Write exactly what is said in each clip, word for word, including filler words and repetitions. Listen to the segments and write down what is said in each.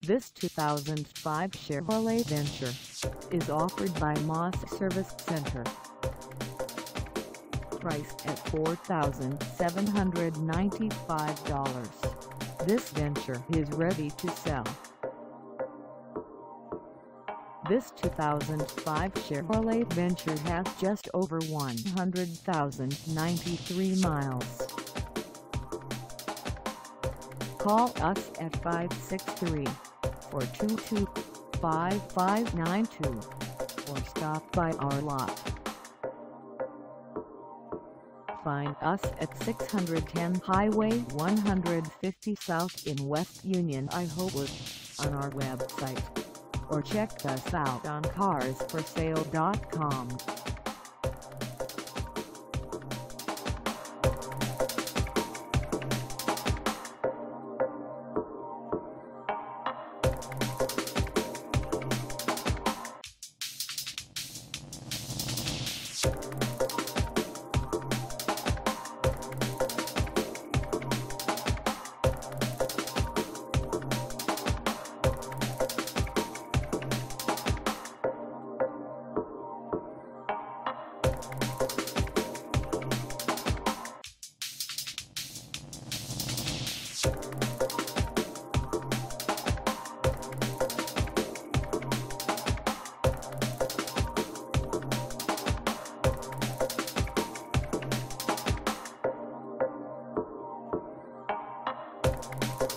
This two thousand five Chevrolet Venture is offered by Moss Service Center. Priced at four thousand seven hundred ninety-five dollars, this Venture is ready to sell. This two thousand five Chevrolet Venture has just over one hundred thousand ninety-three miles. Call us at five six three, four two two, five five nine two or stop by our lot. Find us at six ten Highway one fifty South in West Union, Iowa, on our website, or check us out on cars for sale dot com.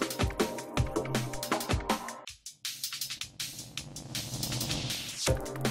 You